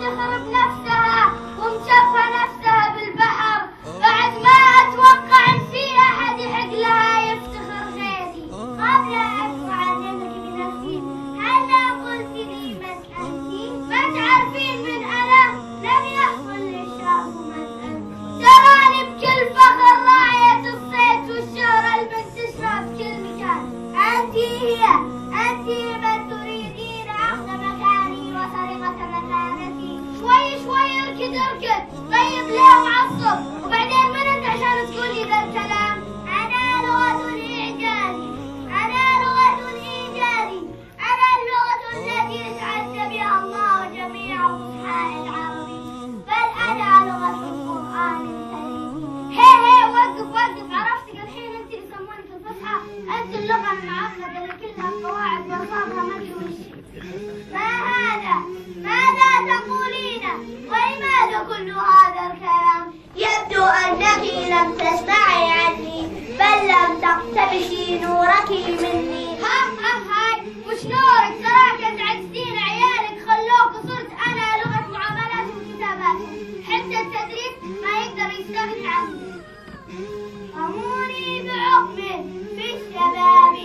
تخرب نفسها ومشفى نفسها بالبحر بعد ما أتوقع إن في أحد يحق لها يفتخر غيري. قبل أن أعلمك بنفسي هلا قلت لي من أنت؟ ما تعرفين من أنا؟ لم يحصل للشاب مثل تراني بكل فخر راعية الصيت والشهرة المنتشرة بكل مكان. أنت هي من تريدين أخذ مكاني وسرقة مكانتي. شوي اركد طيب ليه معصب؟ وبعدين من أنت عشان تقولي ذا الكلام؟ أنا لغة الإعجاز، أنا اللغة التي يتعدى بها الله جميع فصحاء العربي، بل أنا لغة القرآن الكريم. هي وقف عرفتك الحين أنت اللي يسمونك الفصحى، أنت اللغة المعقدة اللي كلها قواعد وألفاظها ما أدري وش. ما هذا؟ ماذا تقولين؟ ولماذا كل هذا الكلام؟ يبدو أنك لم تسمعي عني بل لم تقتبسي نورك مني. هاي وش نورك؟ تراك تعجزين عيالك خلوك وصرت أنا لغة معاملات وكتابات، حتى التدريس ما يقدر يستغني عني. رموني بعقم في الشباب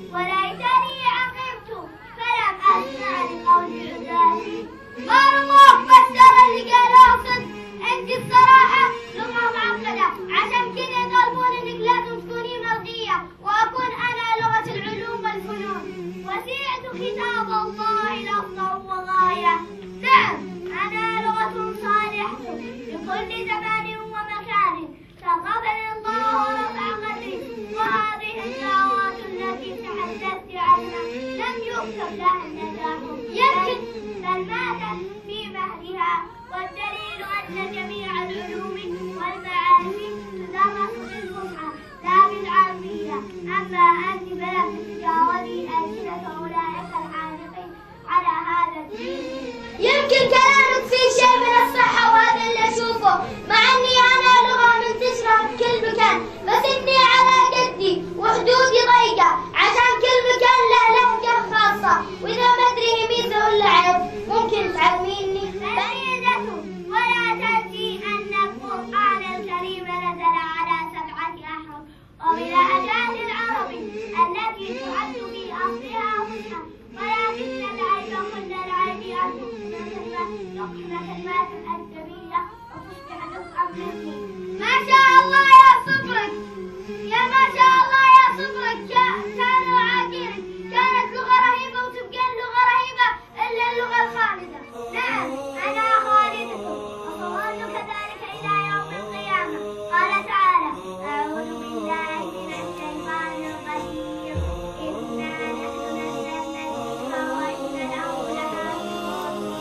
وليتني عقبت فلم أسمع لقول عدالي. ما رموك بس ترى اللي قالوه صدق، انت الصراحة لغة معقدة عشان كذا يطالبون انك لازم تكوني مرضية واكون انا لغة العلوم والفنون. وسعت كتاب الله لفظا وغاية. نعم انا لغة صالحة لكل زمان ومكان، شرفني الله ورفع قدري، وهذه الدعوات التي تحدثت عنها لم يكتب لها النجاح، يمكن بل ماتت في مهدها. والدليل أن جميع العلوم والمعارف تدرس بالفصحى لا بالعربية. أما أنت فلم تتجاوزي ألسنة أولئك العانقين على هذا الدين. يمكن كلامك فيه شيء من الصحة وهذا اللي أشوفه، مع أني أنا لغة منتشرة بكل مكان، بس إني على قدي وحدودي ضيقة عشان كل مكان له لهجة خاصة، وإذا ما أدري هي ميزة ولا عيب ممكن تعلميني؟ سيدته ولا تنسي أن القرآن الكريم نزل على 7 أحرف وبلهجات العرب التي تعد في أصلها فصحى، ولكن العيب كل العيب أن تحكم كلمات أجنبية وتصبح نطقا مثلي. ما شاء الله يا صبرك، يا ما شاء الله يا صبرك، كانوا عاقلك، كانت لغة رهيبة وتبقى اللغة رهيبة إلا اللغة الخالدة. نعم أنا خالدة وصوت كذلك إلى يوم القيامة. قال تعالى أعوذ بالله من الشيطان الرجيم إنا نحن نزلنا الذكر وإنا له لحافظون.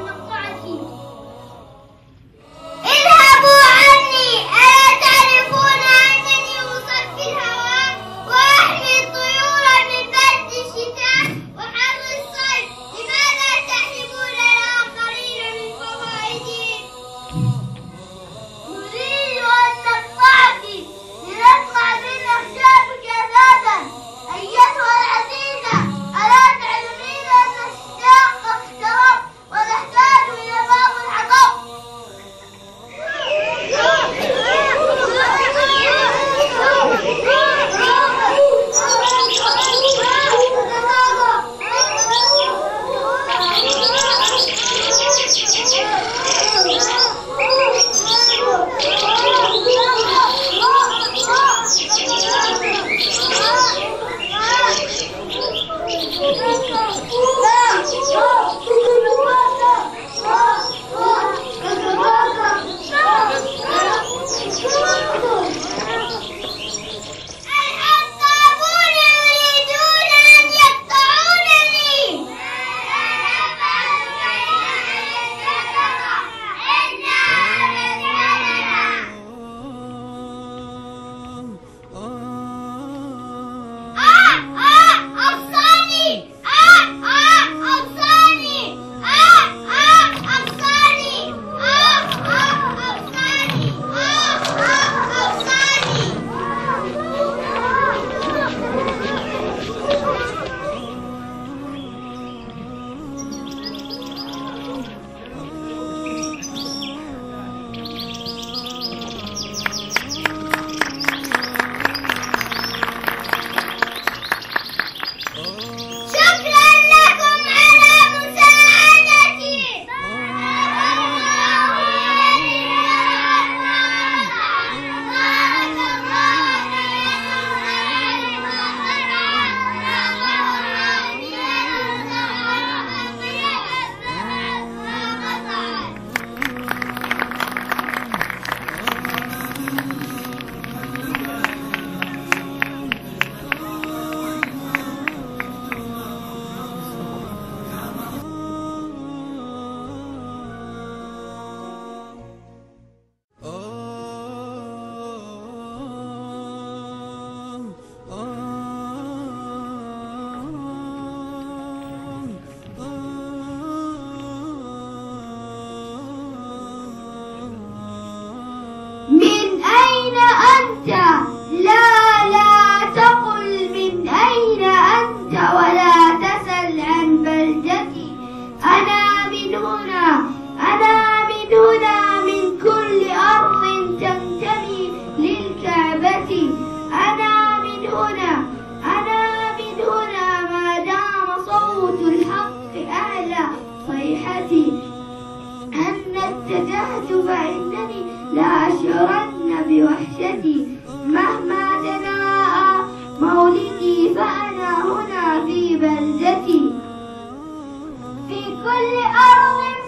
اذهبوا عني، ألا تعرفون فإنني لا أشعرن بوحشتي مهما تناءى مولدي فأنا هنا في بلدتي في كل أرض